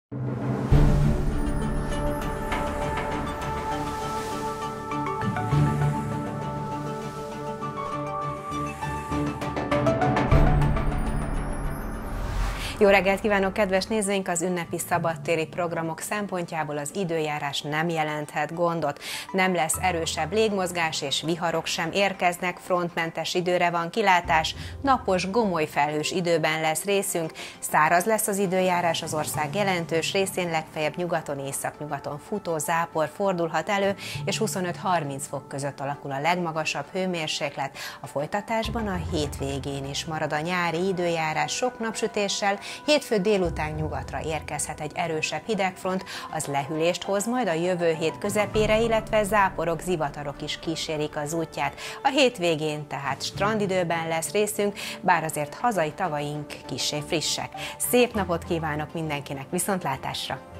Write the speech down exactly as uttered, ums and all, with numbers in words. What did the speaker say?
Jó reggelt kívánok, kedves nézőink! Az ünnepi szabadtéri programok szempontjából az időjárás nem jelenthet gondot. Nem lesz erősebb légmozgás és viharok sem érkeznek, frontmentes időre van kilátás, napos, gomoly felhős időben lesz részünk, száraz lesz az időjárás az ország jelentős részén, legfeljebb nyugaton, északnyugaton futó zápor fordulhat elő, és huszonöt-harminc fok között alakul a legmagasabb hőmérséklet. A folytatásban a hétvégén is marad a nyári időjárás sok napsütéssel. Hétfő délután nyugatra érkezhet egy erősebb hidegfront, az lehűlést hoz majd a jövő hét közepére, illetve záporok, zivatarok is kísérik az útját. A hétvégén tehát strandidőben lesz részünk, bár azért hazai tavaink kissé frissek. Szép napot kívánok mindenkinek, viszontlátásra!